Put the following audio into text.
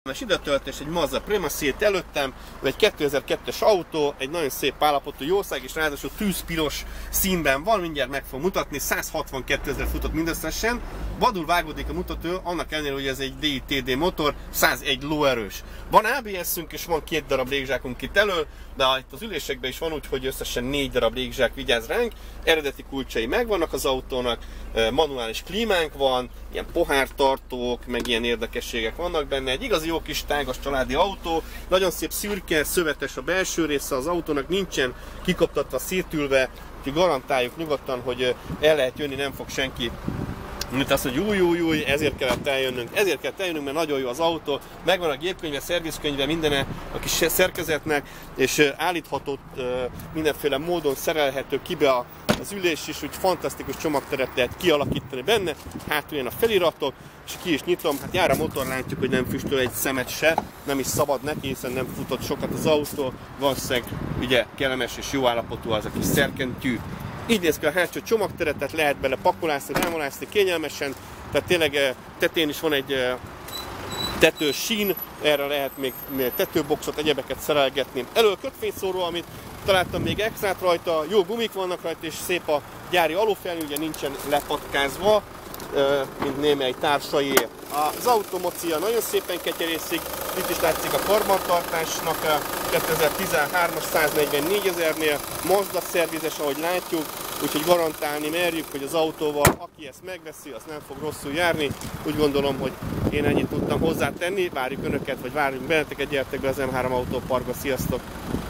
Ide töltés egy Mazda Premacy-t előttem, egy 2002-es autó, egy nagyon szép állapotú jószág, és ráadásul tűzpiros színben van, mindjárt meg fog mutatni, 162 000 futott mindösszesen. Vadul vágódik a mutató, annak ellenére, hogy ez egy DI-TD motor, 101 lóerős. Van ABS-ünk és van 2 darab légzsákunk itt elől, de itt az ülésekben is van, úgyhogy összesen 4 darab légzsák vigyáz ránk. Eredeti kulcsai megvannak az autónak, manuális klímánk van, ilyen pohártartók, meg ilyen érdekességek vannak benne. Egy igazi jó kis tágas családi autó, nagyon szép szürke, szövetes a belső része az autónak, nincsen kikoptatva, szétülve, úgyhogy garantáljuk nyugodtan, hogy el lehet jönni, nem fog senki mint azt, hogy új, ezért kellett eljönnünk, mert nagyon jó az autó, megvan a gépkönyve, szervizkönyve, mindene a kis szerkezetnek, és állítható mindenféle módon szerelhető kibe az ülés is, úgy fantasztikus csomagteret lehet kialakítani benne, hátul jön a feliratok, és ki is nyitom, hát jár a motor, látjuk, hogy nem füstöl egy szemet se, nem is szabad neki, hiszen nem futott sokat az autó, valószínűleg ugye kellemes és jó állapotú az a kis szerkentyű. Így néz ki a hátsó csomagteret, tehát lehet bele pakolászni, rámolászni kényelmesen, tehát tényleg tetén is van egy tetős sín, erre lehet még tetőboxot, egyebeket szerelgetni. Elől kötvényszóró, amit találtam még extrát rajta, jó gumik vannak rajta, és szép a gyári alufjelű, ugye nincsen lepatkázva, mint némely társaié. Az automocia nagyon szépen ketyerészik, itt is látszik a karbantartásnak, 2013-as 144 000-nél, Mazda szervizes, ahogy látjuk, úgyhogy garantálni merjük, hogy az autóval, aki ezt megveszi, az nem fog rosszul járni. Úgy gondolom, hogy én ennyit tudtam hozzátenni, várjuk Önöket, vagy várjunk benneteket, gyertek be az M3 Autóparkba, sziasztok!